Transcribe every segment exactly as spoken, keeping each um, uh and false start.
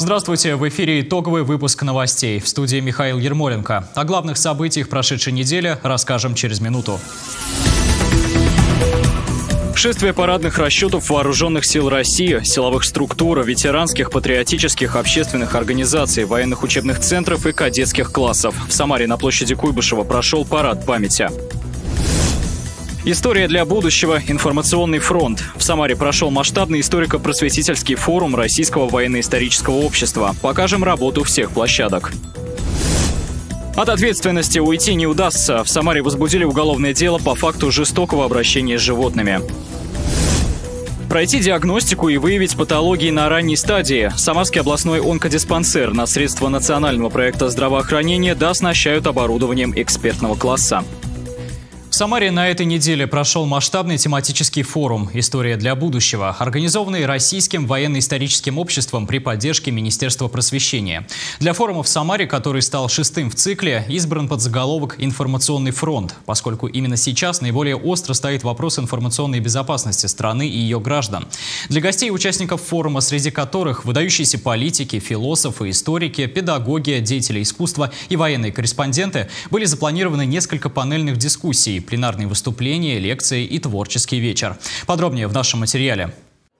Здравствуйте! В эфире итоговый выпуск новостей. В студии Михаил Ермоленко. О главных событиях прошедшей недели расскажем через минуту. Шествие парадных расчетов вооруженных сил России, силовых структур, ветеранских, патриотических, общественных организаций, военных учебных центров и кадетских классов. В Самаре на площади Куйбышева прошел парад памяти. История для будущего. Информационный фронт. В Самаре прошел масштабный историко-просветительский форум Российского военно-исторического общества. Покажем работу всех площадок. От ответственности уйти не удастся. В Самаре возбудили уголовное дело по факту жестокого обращения с животными. Пройти диагностику и выявить патологии на ранней стадии. Самарский областной онкодиспансер на средства национального проекта здравоохранения дооснащают оборудованием экспертного класса. В Самаре на этой неделе прошел масштабный тематический форум «История для будущего», организованный Российским военно-историческим обществом при поддержке Министерства просвещения. Для форума в Самаре, который стал шестым в цикле, избран подзаголовок «Информационный фронт», поскольку именно сейчас наиболее остро стоит вопрос информационной безопасности страны и ее граждан. Для гостей и участников форума, среди которых выдающиеся политики, философы, историки, педагоги, деятели искусства и военные корреспонденты, были запланированы несколько панельных дискуссий, пленарные выступления, лекции и творческий вечер. Подробнее в нашем материале.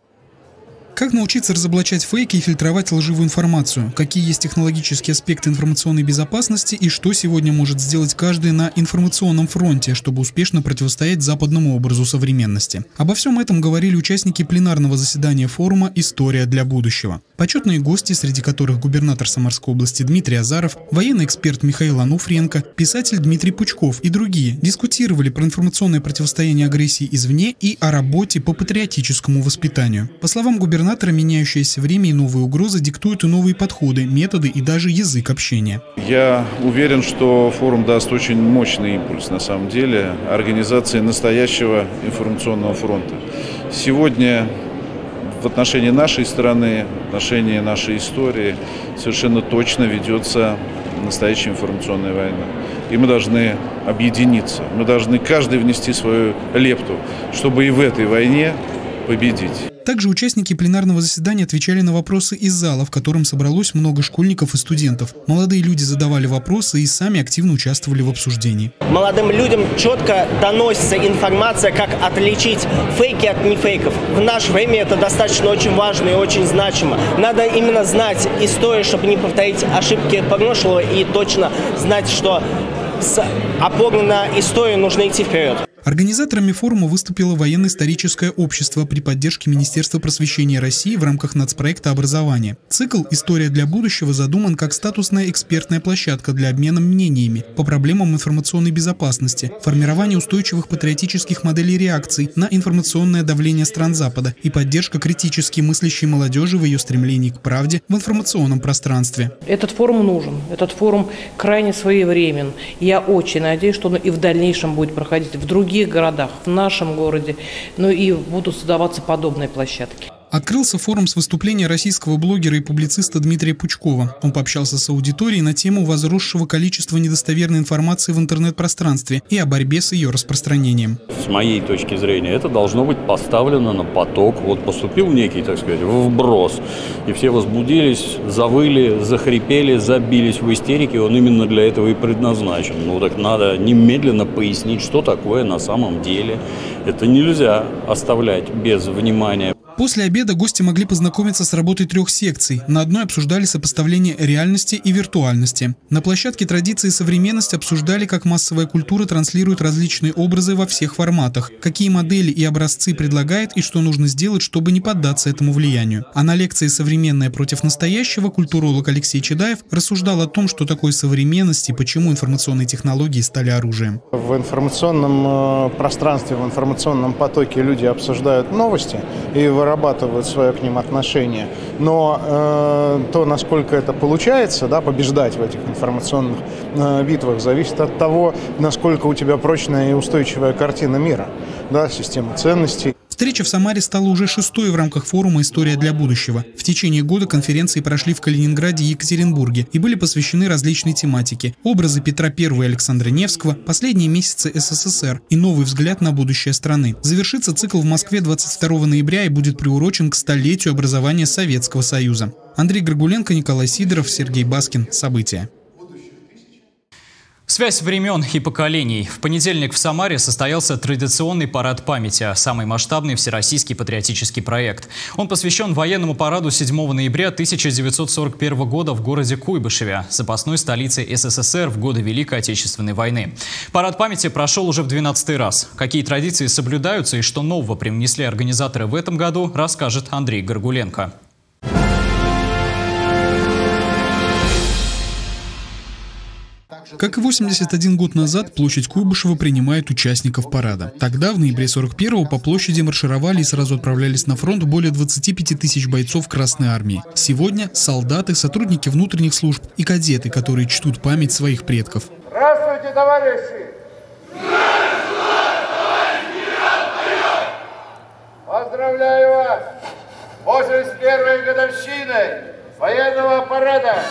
Как научиться разоблачать фейки и фильтровать лживую информацию? Какие есть технологические аспекты информационной безопасности и что сегодня может сделать каждый на информационном фронте, чтобы успешно противостоять западному образу современности? Обо всем этом говорили участники пленарного заседания форума «История для будущего». Почетные гости, среди которых губернатор Самарской области Дмитрий Азаров, военный эксперт Михаил Ануфриенко, писатель Дмитрий Пучков и другие дискутировали про информационное противостояние агрессии извне и о работе по патриотическому воспитанию. По словам губернатора, меняющееся время и новые угрозы диктуют и новые подходы, методы и даже язык общения. Я уверен, что форум даст очень мощный импульс, на самом деле, организации настоящего информационного фронта. Сегодня в отношении нашей страны, в отношении нашей истории совершенно точно ведется настоящая информационная война. И мы должны объединиться, мы должны каждый внести свою лепту, чтобы и в этой войне победить. Также участники пленарного заседания отвечали на вопросы из зала, в котором собралось много школьников и студентов. Молодые люди задавали вопросы и сами активно участвовали в обсуждении. Молодым людям четко доносится информация, как отличить фейки от нефейков. В наше время это достаточно очень важно и очень значимо. Надо именно знать историю, чтобы не повторить ошибки прошлого и точно знать, что с опорой на историю нужно идти вперед. Организаторами форума выступило военно-историческое общество при поддержке Министерства просвещения России в рамках нацпроекта образования. Цикл «История для будущего» задуман как статусная экспертная площадка для обмена мнениями по проблемам информационной безопасности, формирования устойчивых патриотических моделей реакций на информационное давление стран Запада и поддержка критически мыслящей молодежи в ее стремлении к правде в информационном пространстве. Этот форум нужен, этот форум крайне своевременен. Я очень надеюсь, что он и в дальнейшем будет проходить в других В других городах, в нашем городе, ну и будут создаваться подобные площадки. Открылся форум с выступления российского блогера и публициста Дмитрия Пучкова. Он пообщался с аудиторией на тему возросшего количества недостоверной информации в интернет-пространстве и о борьбе с ее распространением. С моей точки зрения, это должно быть поставлено на поток. Вот поступил некий, так сказать, вброс, и все возбудились, завыли, захрипели, забились в истерике. Он именно для этого и предназначен. Ну так надо немедленно пояснить, что такое на самом деле. Это нельзя оставлять без внимания. После обеда гости могли познакомиться с работой трех секций. На одной обсуждали сопоставление реальности и виртуальности. На площадке «Традиции и современность» обсуждали, как массовая культура транслирует различные образы во всех форматах, какие модели и образцы предлагает и что нужно сделать, чтобы не поддаться этому влиянию. А на лекции «Современное против настоящего» культуролог Алексей Чедаев рассуждал о том, что такое современность и почему информационные технологии стали оружием. В информационном пространстве, в информационном потоке люди обсуждают новости и вырабатывают свое к ним отношение. Но э, то, насколько это получается, да, побеждать в этих информационных э, битвах, зависит от того, насколько у тебя прочная и устойчивая картина мира, да, система ценностей. Встреча в Самаре стала уже шестой в рамках форума «История для будущего». В течение года конференции прошли в Калининграде и Екатеринбурге и были посвящены различной тематике. Образы Петра Первого и Александра Невского, последние месяцы СССР и новый взгляд на будущее страны. Завершится цикл в Москве двадцать второго ноября и будет приурочен к столетию образования Советского Союза. Андрей Горгуленко, Николай Сидоров, Сергей Баскин. События. Связь времен и поколений. В понедельник в Самаре состоялся традиционный парад памяти, самый масштабный всероссийский патриотический проект. Он посвящен военному параду седьмого ноября тысяча девятьсот сорок первого года в городе Куйбышеве, запасной столице СССР в годы Великой Отечественной войны. Парад памяти прошел уже в двенадцатый раз. Какие традиции соблюдаются и что нового привнесли организаторы в этом году, расскажет Андрей Горгуленко. Как и восемьдесят один год назад, площадь Куйбышева принимает участников парада. Тогда, в ноябре сорок первого, по площади маршировали и сразу отправлялись на фронт более двадцати пяти тысяч бойцов Красной Армии. Сегодня солдаты, сотрудники внутренних служб и кадеты, которые чтут память своих предков. Здравствуйте, товарищи! Поздравляю вас с восемьдесят первой годовщиной военного парада!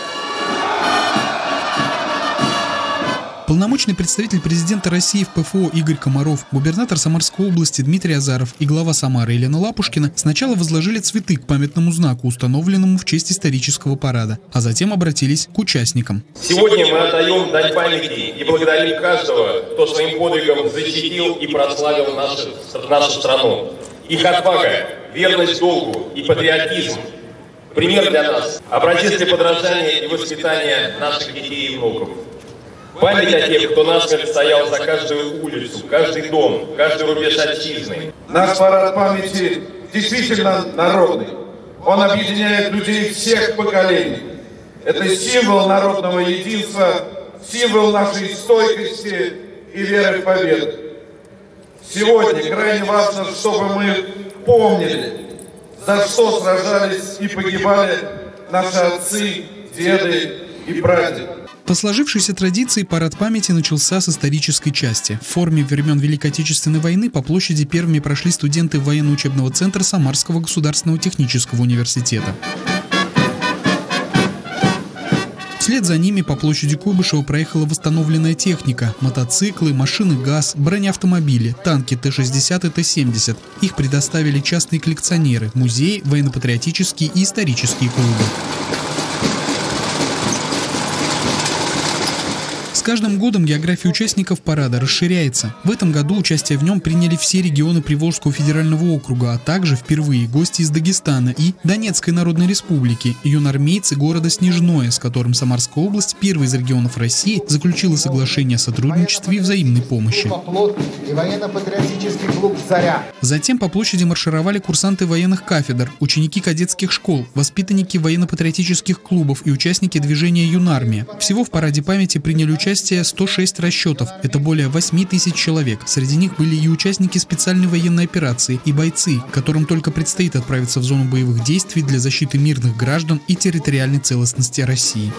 Полномочный представитель президента России в ПФО Игорь Комаров, губернатор Самарской области Дмитрий Азаров и глава Самары Елена Лапушкина сначала возложили цветы к памятному знаку, установленному в честь исторического парада, а затем обратились к участникам. Сегодня мы отдаем дань памяти и благодарим каждого, кто своим подвигом защитил и прославил нашу, нашу страну. Их отвага, верность долгу и патриотизм – пример для нас, образец для подражания и воспитания наших детей и внуков. Память о тех, кто насмерть стоял за каждую улицу, каждый дом, каждый рубеж отчизны. Наш парад памяти действительно народный. Он объединяет людей всех поколений. Это символ народного единства, символ нашей стойкости и веры в победу. Сегодня крайне важно, чтобы мы помнили, за что сражались и погибали наши отцы, деды и прадеды. По сложившейся традиции парад памяти начался с исторической части. В форме времен Великой Отечественной войны по площади первыми прошли студенты военно-учебного центра Самарского государственного технического университета. Вслед за ними по площади Куйбышева проехала восстановленная техника – мотоциклы, машины ГАЗ, бронеавтомобили, танки Т шестьдесят и Т семьдесят. Их предоставили частные коллекционеры, музеи, военно-патриотические и исторические клубы. С каждым годом география участников парада расширяется. В этом году участие в нем приняли все регионы Приволжского федерального округа, а также впервые гости из Дагестана и Донецкой Народной Республики, юнармейцы города Снежное, с которым Самарская область, первый из регионов России, заключила соглашение о сотрудничестве и взаимной помощи. Затем по площади маршировали курсанты военных кафедр, ученики кадетских школ, воспитанники военно-патриотических клубов и участники движения «Юнармия». Всего в параде памяти приняли участие сто шесть расчетов, это более восьми тысяч человек. Среди них были и участники специальной военной операции, и бойцы, которым только предстоит отправиться в зону боевых действий для защиты мирных граждан и территориальной целостности России.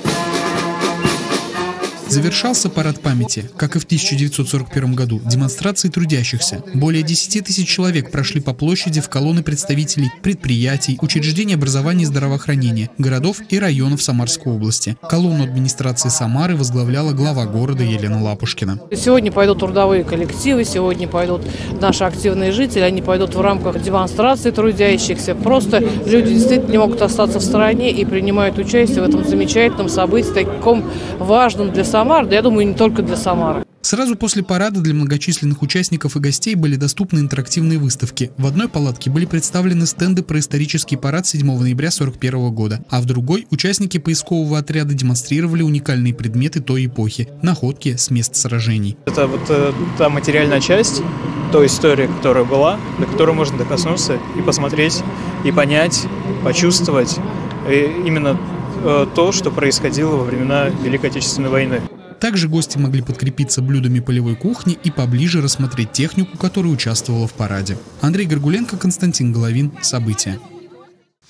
Завершался парад памяти, как и в тысяча девятьсот сорок первом году, демонстрацией трудящихся. Более десяти тысяч человек прошли по площади в колонны представителей предприятий, учреждений образования и здравоохранения, городов и районов Самарской области. Колонну администрации Самары возглавляла глава города Елена Лапушкина. Сегодня пойдут трудовые коллективы, сегодня пойдут наши активные жители, они пойдут в рамках демонстрации трудящихся. Просто люди действительно не могут остаться в стороне и принимают участие в этом замечательном событии, таком важном для Самары. Я думаю, не только для Самары. Сразу после парада для многочисленных участников и гостей были доступны интерактивные выставки. В одной палатке были представлены стенды про исторический парад седьмого ноября сорок первого года, а в другой участники поискового отряда демонстрировали уникальные предметы той эпохи, находки с мест сражений. Это вот э, та материальная часть той истории, которая была, до которой можно докоснуться и посмотреть, и понять, почувствовать и именно э, то, что происходило во времена Великой Отечественной войны. Также гости могли подкрепиться блюдами полевой кухни и поближе рассмотреть технику, которая участвовала в параде. Андрей Горгуленко, Константин Головин. События.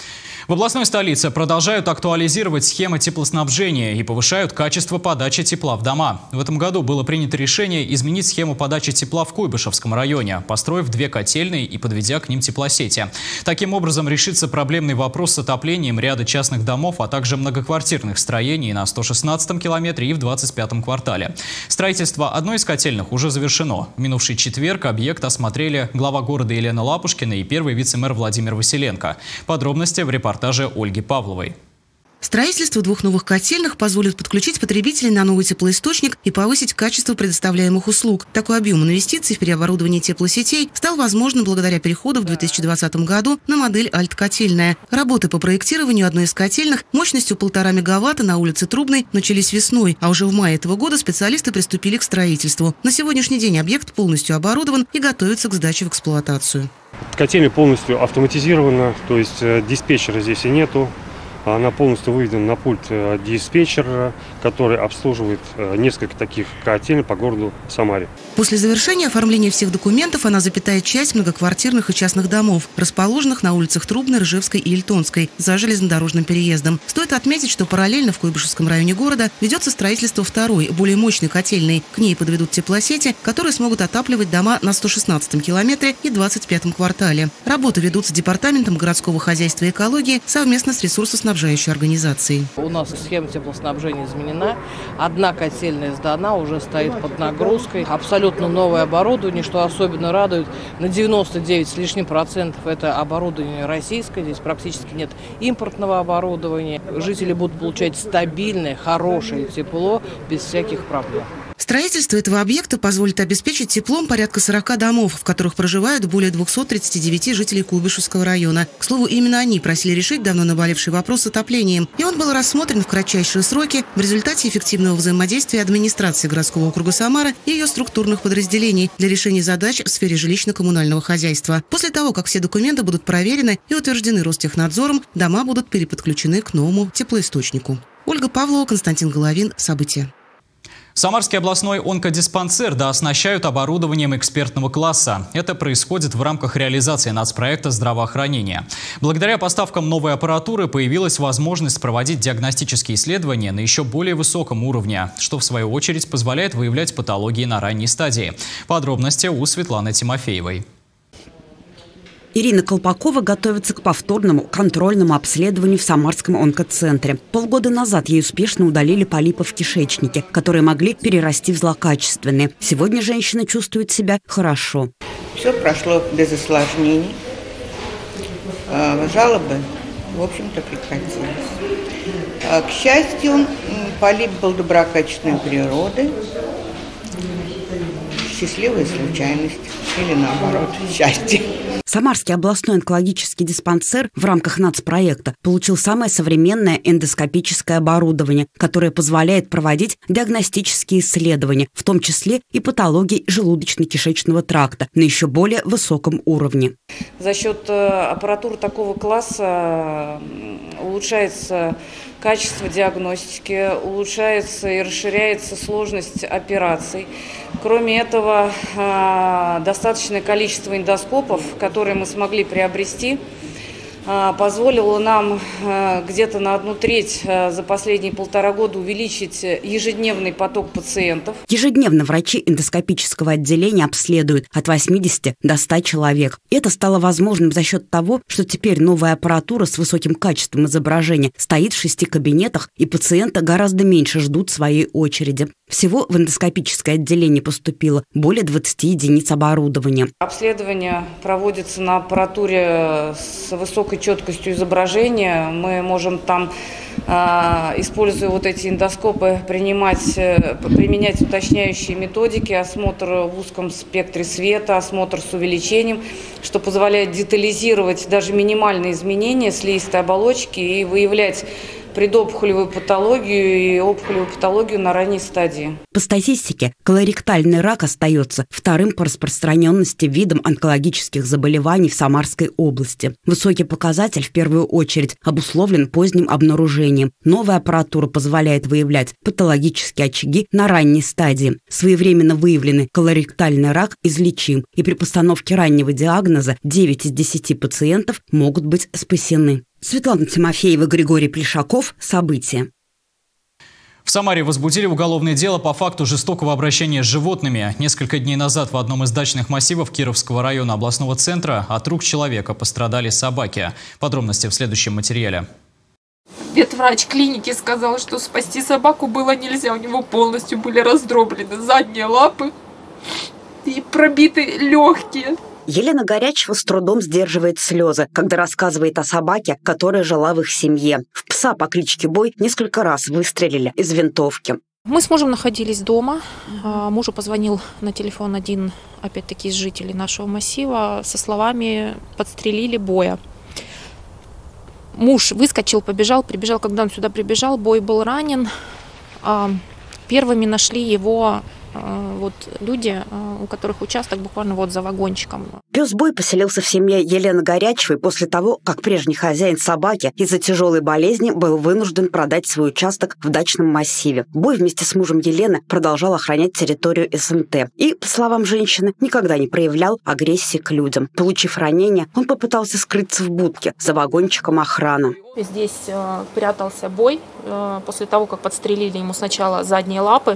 В областной столице продолжают актуализировать схемы теплоснабжения и повышают качество подачи тепла в дома. В этом году было принято решение изменить схему подачи тепла в Куйбышевском районе, построив две котельные и подведя к ним теплосети. Таким образом решится проблемный вопрос с отоплением ряда частных домов, а также многоквартирных строений на сто шестнадцатом километре и в двадцать пятом квартале. Строительство одной из котельных уже завершено. В минувший четверг объект осмотрели глава города Елена Лапушкина и первый вице-мэр Владимир Василенко. Подробности в репортаже Ольги Павловой. Строительство двух новых котельных позволит подключить потребителей на новый теплоисточник и повысить качество предоставляемых услуг. Такой объем инвестиций в переоборудование теплосетей стал возможным благодаря переходу в две тысячи двадцатом году на модель «Альт-котельная». Работы по проектированию одной из котельных мощностью полтора мегаватта на улице Трубной начались весной, а уже в мае этого года специалисты приступили к строительству. На сегодняшний день объект полностью оборудован и готовится к сдаче в эксплуатацию. Котельня полностью автоматизирована, то есть диспетчера здесь и нету. Она полностью выведена на пульт диспетчера, который обслуживает несколько таких котелей по городу Самаре. После завершения оформления всех документов она запитает часть многоквартирных и частных домов, расположенных на улицах Трубной, Ржевской и Ильтонской, за железнодорожным переездом. Стоит отметить, что параллельно в Куйбышевском районе города ведется строительство второй, более мощной котельной. К ней подведут теплосети, которые смогут отапливать дома на сто шестнадцатом километре и двадцать пятом квартале. Работы ведутся Департаментом городского хозяйства и экологии совместно с ресурсоснабжением организации. У нас схема теплоснабжения изменена. Одна котельная сдана, уже стоит под нагрузкой. Абсолютно новое оборудование, что особенно радует. На девяносто девять с лишним процентов это оборудование российское. Здесь практически нет импортного оборудования. Жители будут получать стабильное, хорошее тепло без всяких проблем. Строительство этого объекта позволит обеспечить теплом порядка сорока домов, в которых проживают более двухсот тридцати девяти жителей Куйбышевского района. К слову, именно они просили решить давно наболевший вопрос с отоплением. И он был рассмотрен в кратчайшие сроки в результате эффективного взаимодействия администрации городского округа Самара и ее структурных подразделений для решения задач в сфере жилищно-коммунального хозяйства. После того, как все документы будут проверены и утверждены Ростехнадзором, дома будут переподключены к новому теплоисточнику. Ольга Павлова, Константин Головин. События. Самарский областной онкодиспансер дооснащают оборудованием экспертного класса. Это происходит в рамках реализации нацпроекта здравоохранения. Благодаря поставкам новой аппаратуры появилась возможность проводить диагностические исследования на еще более высоком уровне, что в свою очередь позволяет выявлять патологии на ранней стадии. Подробности у Светланы Тимофеевой. Ирина Колпакова готовится к повторному контрольному обследованию в Самарском онкоцентре. Полгода назад ей успешно удалили полипы в кишечнике, которые могли перерасти в злокачественные. Сегодня женщина чувствует себя хорошо. Все прошло без осложнений. Жалобы, в общем-то, прекратились. К счастью, полип был доброкачественной природы. Счастливая случайность или, наоборот, счастье. Самарский областной онкологический диспансер в рамках нацпроекта получил самое современное эндоскопическое оборудование, которое позволяет проводить диагностические исследования, в том числе и патологии желудочно-кишечного тракта на еще более высоком уровне. За счет аппаратуры такого класса улучшается качество диагностики, улучшается и расширяется сложность операций. Кроме этого, достаточное количество эндоскопов, которые мы смогли приобрести, позволило нам где-то на одну треть за последние полтора года увеличить ежедневный поток пациентов. Ежедневно врачи эндоскопического отделения обследуют от восьмидесяти до ста человек. Это стало возможным за счет того, что теперь новая аппаратура с высоким качеством изображения стоит в шести кабинетах, и пациенты гораздо меньше ждут своей очереди. Всего в эндоскопическое отделение поступило более двадцати единиц оборудования. Обследование проводится на аппаратуре с высокой четкостью изображения. Мы можем там, используя вот эти эндоскопы, принимать, применять уточняющие методики, осмотр в узком спектре света, осмотр с увеличением, что позволяет детализировать даже минимальные изменения слизистой оболочки и выявлять предопухолевую патологию и опухолевую патологию на ранней стадии. По статистике, колоректальный рак остается вторым по распространенности видом онкологических заболеваний в Самарской области. Высокий показатель в первую очередь обусловлен поздним обнаружением. Новая аппаратура позволяет выявлять патологические очаги на ранней стадии. Своевременно выявленный колоректальный рак излечим, и при постановке раннего диагноза девять из десяти пациентов могут быть спасены. Светлана Тимофеева, Григорий Плешаков. События. В Самаре возбудили уголовное дело по факту жестокого обращения с животными. Несколько дней назад в одном из дачных массивов Кировского района областного центра от рук человека пострадали собаки. Подробности в следующем материале. Ветврач клиники сказал, что спасти собаку было нельзя. У него полностью были раздроблены задние лапы и пробиты легкие. Елена Горячева с трудом сдерживает слезы, когда рассказывает о собаке, которая жила в их семье. В пса по кличке Бой несколько раз выстрелили из винтовки. Мы с мужем находились дома. Мужу позвонил на телефон один, опять-таки, из жителей нашего массива со словами «подстрелили Боя». Муж выскочил, побежал, прибежал. Когда он сюда прибежал, Бой был ранен. Первыми нашли его вот люди, у которых участок буквально вот за вагончиком. Пес Бой поселился в семье Елены Горячевой после того, как прежний хозяин собаки из-за тяжелой болезни был вынужден продать свой участок в дачном массиве. Бой вместе с мужем Елены продолжал охранять территорию СНТ и, по словам женщины, никогда не проявлял агрессии к людям. Получив ранение, он попытался скрыться в будке за вагончиком охраны. Здесь э, прятался Бой э, после того, как подстрелили ему сначала задние лапы.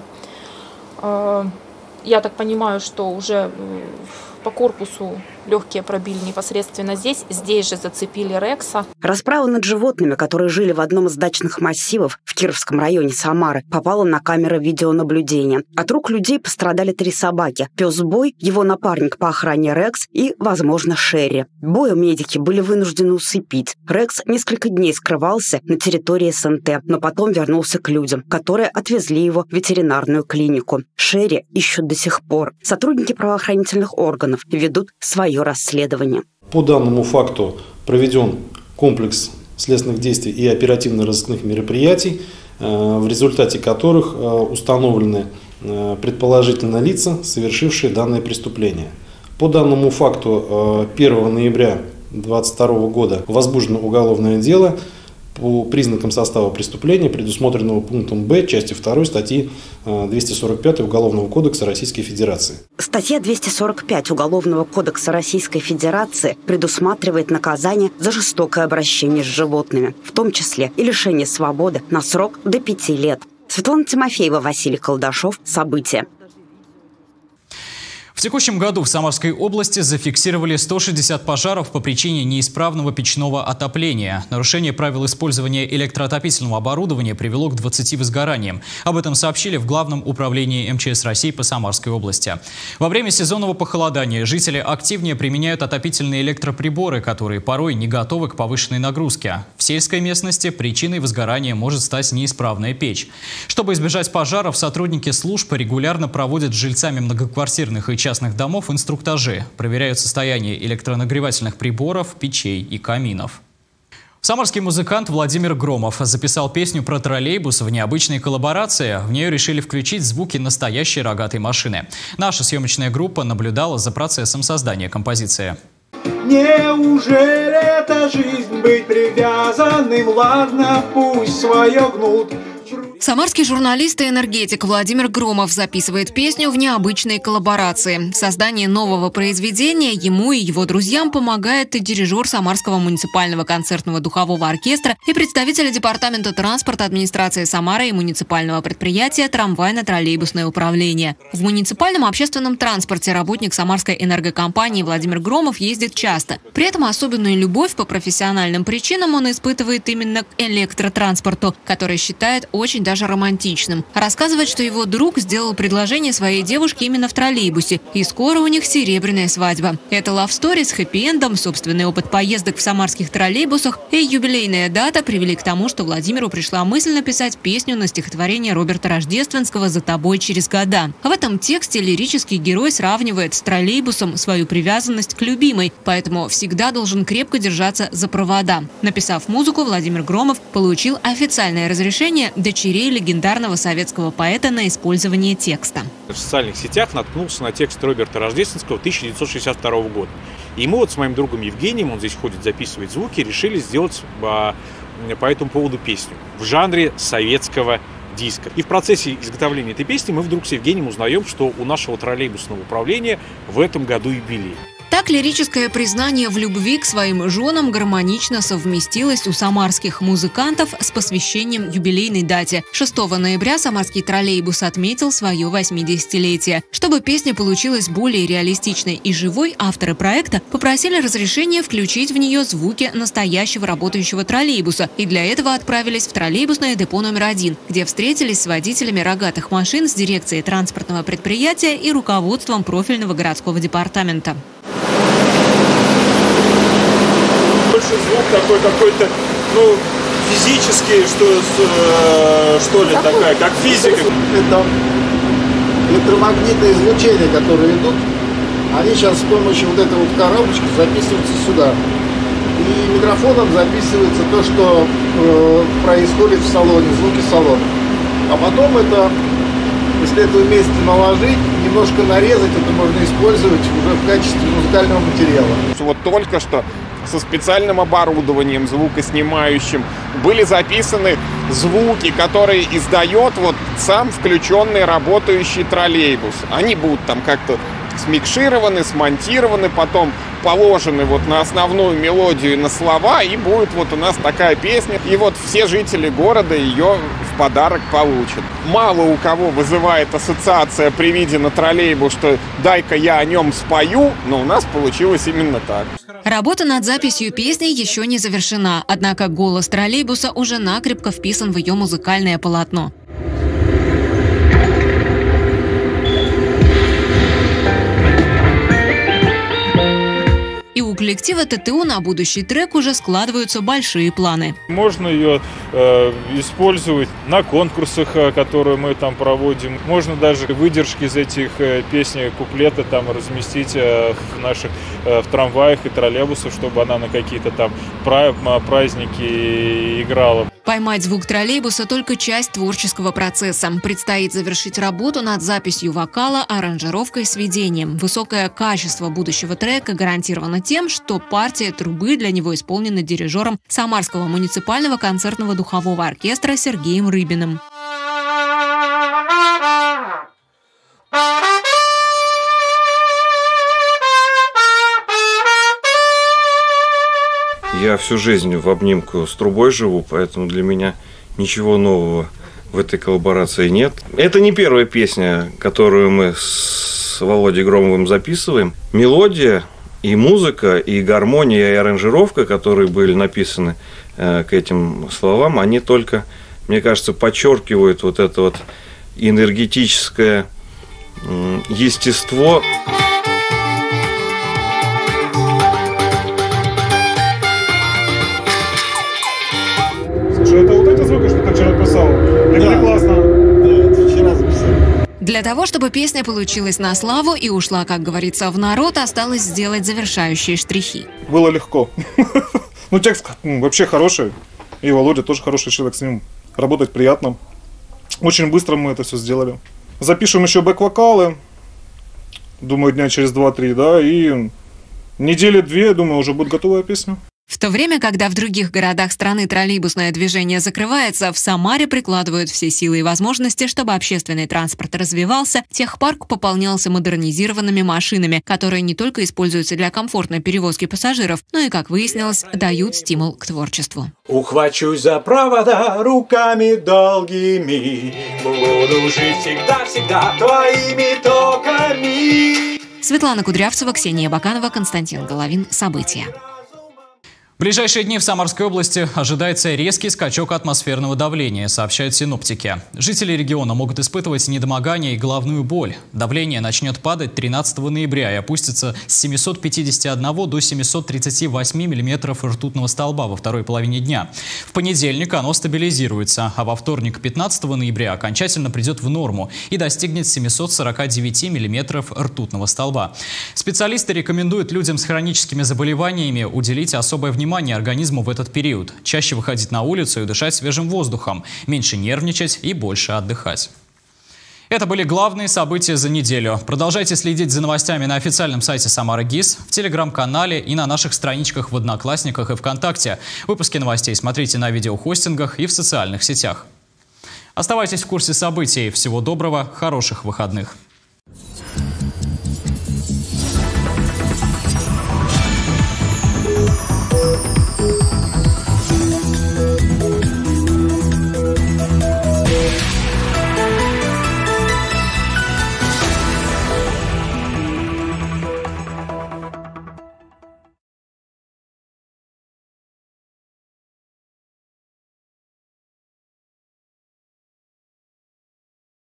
Я так понимаю, что уже по корпусу легкие пробили непосредственно здесь. Здесь же зацепили Рекса. Расправа над животными, которые жили в одном из дачных массивов в Кировском районе Самары, попала на камеры видеонаблюдения. От рук людей пострадали три собаки. Пес Бой, его напарник по охране Рекс и, возможно, Шерри. Боя медики были вынуждены усыпить. Рекс несколько дней скрывался на территории СНТ, но потом вернулся к людям, которые отвезли его в ветеринарную клинику. Шерри ищут до сих пор. Сотрудники правоохранительных органов ведут свое расследование. По данному факту проведен комплекс следственных действий и оперативно-розыскных мероприятий, в результате которых установлены предположительно лица, совершившие данное преступление. По данному факту первого ноября две тысячи двадцать второго года возбуждено уголовное дело по признакам состава преступления, предусмотренного пунктом Б части второй статьи двести сорок пять Уголовного кодекса Российской Федерации. Статья двести сорок пять Уголовного кодекса Российской Федерации предусматривает наказание за жестокое обращение с животными, в том числе и лишение свободы на срок до пяти лет. Светлана Тимофеева, Василий Колдашов. События. В текущем году в Самарской области зафиксировали сто шестьдесят пожаров по причине неисправного печного отопления. Нарушение правил использования электроотопительного оборудования привело к двадцати возгораниям. Об этом сообщили в Главном управлении эм че эс России по Самарской области. Во время сезонного похолодания жители активнее применяют отопительные электроприборы, которые порой не готовы к повышенной нагрузке. В сельской местности причиной возгорания может стать неисправная печь. Чтобы избежать пожаров, сотрудники служб регулярно проводят с жильцами многоквартирных и частных домов инструктажи, проверяют состояние электронагревательных приборов, печей и каминов. Самарский музыкант Владимир Громов записал песню про троллейбус в необычной коллаборации. В нее решили включить звуки настоящей рогатой машины. Наша съемочная группа наблюдала за процессом создания композиции. Неужели это жизнь быть привязанным? Ладно, пусть свое гнут. Самарский журналист и энергетик Владимир Громов записывает песню в необычной коллаборации. В создании нового произведения ему и его друзьям помогает и дирижер Самарского муниципального концертного духового оркестра и представители Департамента транспорта администрации Самары и муниципального предприятия «Трамвайно-троллейбусное управление». В муниципальном общественном транспорте работник Самарской энергокомпании Владимир Громов ездит часто. При этом особенную любовь по профессиональным причинам он испытывает именно к электротранспорту, который считает очень даже романтичным. Рассказывает, что его друг сделал предложение своей девушке именно в троллейбусе, и скоро у них серебряная свадьба. Это лавстори с хэппи-эндом, собственный опыт поездок в самарских троллейбусах и юбилейная дата привели к тому, что Владимиру пришла мысль написать песню на стихотворение Роберта Рождественского «За тобой через года». В этом тексте лирический герой сравнивает с троллейбусом свою привязанность к любимой, поэтому всегда должен крепко держаться за провода. Написав музыку, Владимир Громов получил официальное разрешение дочерей легендарного советского поэта на использование текста. В социальных сетях наткнулся на текст Роберта Рождественского тысяча девятьсот шестьдесят второго года. И мы вот с моим другом Евгением, он здесь ходит, записывает звуки, решили сделать по, по этому поводу песню в жанре советского диска. И в процессе изготовления этой песни мы вдруг с Евгением узнаем, что у нашего троллейбусного управления в этом году юбилей. Так, лирическое признание в любви к своим женам гармонично совместилось у самарских музыкантов с посвящением юбилейной дате. шестого ноября самарский троллейбус отметил свое восьмидесятилетие. Чтобы песня получилась более реалистичной и живой, авторы проекта попросили разрешения включить в нее звуки настоящего работающего троллейбуса, и для этого отправились в троллейбусное депо номер один, где встретились с водителями рогатых машин, с дирекцией транспортного предприятия и руководством профильного городского департамента. Больше звук такой какой-то, ну, физический, что, э, что ли, Какой? такая, как физика. Это электромагнитные излучения, которые идут, они сейчас с помощью вот этой вот коробочки записываются сюда. И микрофоном записывается то, что э, происходит в салоне, звуки салона. А потом это, если это вместе наложить, немножко нарезать, это можно использовать уже в качестве музыкального материала. Вот только что со специальным оборудованием звукоснимающим были записаны звуки, которые издает вот сам включенный работающий троллейбус. Они будут там как-то смикшированы, смонтированы, потом положены вот на основную мелодию и на слова, и будет вот у нас такая песня. И вот все жители города ее в подарок получат. Мало у кого вызывает ассоциация при виде на троллейбус, что дай-ка я о нем спою, но у нас получилось именно так. Работа над записью песни еще не завершена, однако голос троллейбуса уже накрепко вписан в ее музыкальное полотно. И у коллектива ТТУ на будущий трек уже складываются большие планы. Можно ее э, использовать на конкурсах, которые мы там проводим. Можно даже выдержки из этих э, песен, куплеты там разместить э, в наших э, в трамваях и троллейбусах, чтобы она на какие-то там праздники играла. Поймать звук троллейбуса – только часть творческого процесса. Предстоит завершить работу над записью вокала, аранжировкой, сведением. Высокое качество будущего трека гарантировано тем, что партия трубы для него исполнена дирижером Самарского муниципального концертного духового оркестра Сергеем Рыбиным. Я всю жизнь в обнимку с трубой живу, поэтому для меня ничего нового в этой коллаборации нет. Это не первая песня, которую мы с Володей Громовым записываем. Мелодия и музыка, и гармония, и аранжировка, которые были написаны э, к этим словам, они только, мне кажется, подчеркивают вот это вот энергетическое э, естество. Это вот эти звуки, что ты вчера писал? Или да. Классно? Да, это вчера записал. Для того, чтобы песня получилась на славу и ушла, как говорится, в народ, осталось сделать завершающие штрихи. Было легко. Ну, текст вообще хороший. И Володя тоже хороший человек, с ним работать приятно. Очень быстро мы это все сделали. Запишем еще бэк-вокалы. Думаю, дня через два-три, да. И недели две, думаю, уже будет готовая песня. В то время, когда в других городах страны троллейбусное движение закрывается, в Самаре прикладывают все силы и возможности, чтобы общественный транспорт развивался, техпарк пополнялся модернизированными машинами, которые не только используются для комфортной перевозки пассажиров, но и, как выяснилось, дают стимул к творчеству. Ухвачусь за провода руками долгими, буду жить всегда-всегда твоими токами. Светлана Кудрявцева, Ксения Баканова, Константин Головин. События. В ближайшие дни в Самарской области ожидается резкий скачок атмосферного давления, сообщают синоптики. Жители региона могут испытывать недомогание и головную боль. Давление начнет падать тринадцатого ноября и опустится с семисот пятидесяти одного до семисот тридцати восьми миллиметров ртутного столба во второй половине дня. В понедельник оно стабилизируется, а во вторник, пятнадцатого ноября, окончательно придет в норму и достигнет семисот сорока девяти миллиметров ртутного столба. Специалисты рекомендуют людям с хроническими заболеваниями уделить особое внимание Внимание организму в этот период. Чаще выходить на улицу и дышать свежим воздухом, меньше нервничать и больше отдыхать. Это были главные события за неделю. Продолжайте следить за новостями на официальном сайте Самара ГИС, в телеграм-канале и на наших страничках в Одноклассниках и ВКонтакте. Выпуски новостей смотрите на видеохостингах и в социальных сетях. Оставайтесь в курсе событий. Всего доброго, хороших выходных.